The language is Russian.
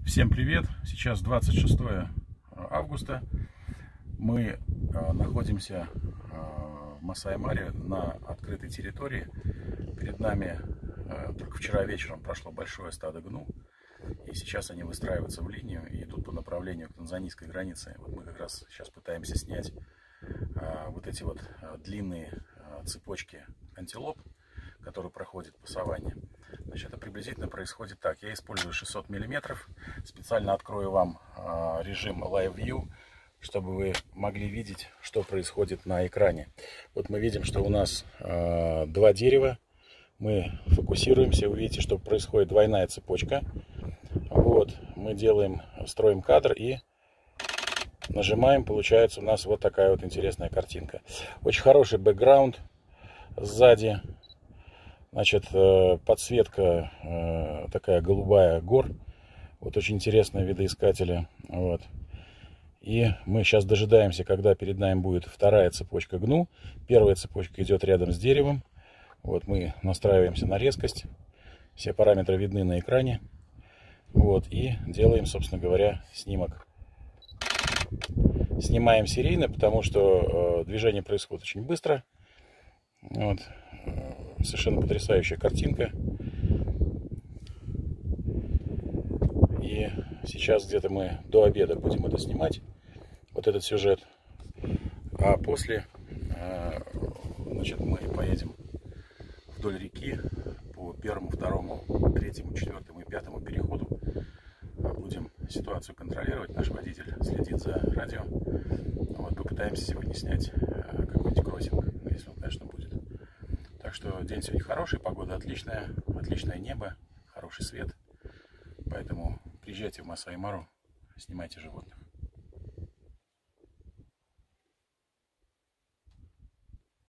Всем привет! Сейчас 26 августа. Мы находимся в Масаи-Маре на открытой территории. Перед нами только вчера вечером прошло большое стадо гну. И сейчас они выстраиваются в линию и идут по направлению к танзанийской границе. Вот мы как раз сейчас пытаемся снять вот эти вот длинные цепочки антилоп, которые проходят по саванне. Значит, это приблизительно происходит так. Я использую 600 мм. Специально открою вам режим Live View, чтобы вы могли видеть, что происходит на экране. Вот мы видим, что у нас два дерева. Мы фокусируемся, вы видите, что происходит двойная цепочка. Вот, мы строим кадр и нажимаем, получается у нас вот такая вот интересная картинка. Очень хороший бэкграунд сзади. Значит, подсветка такая голубая гор. Вот очень интересные видоискатели. Вот. И мы сейчас дожидаемся, когда перед нами будет вторая цепочка гну. Первая цепочка идет рядом с деревом. Вот мы настраиваемся на резкость. Все параметры видны на экране. Вот, и делаем, собственно говоря, снимок. Снимаем серийно, потому что движение происходит очень быстро. Вот. Совершенно потрясающая картинка. И сейчас где-то мы до обеда будем это снимать, вот этот сюжет. А после, значит, мы поедем вдоль реки по первому, второму, третьему, четвертому и пятому переходу. Будем ситуацию контролировать. Наш водитель следит за радио. Вот, попытаемся сегодня снять какой-нибудь кроссинг, если он, конечно, будет. Так что день сегодня хороший, погода отличная, отличное небо, хороший свет. Поэтому приезжайте в Масаи-Мару, снимайте животных.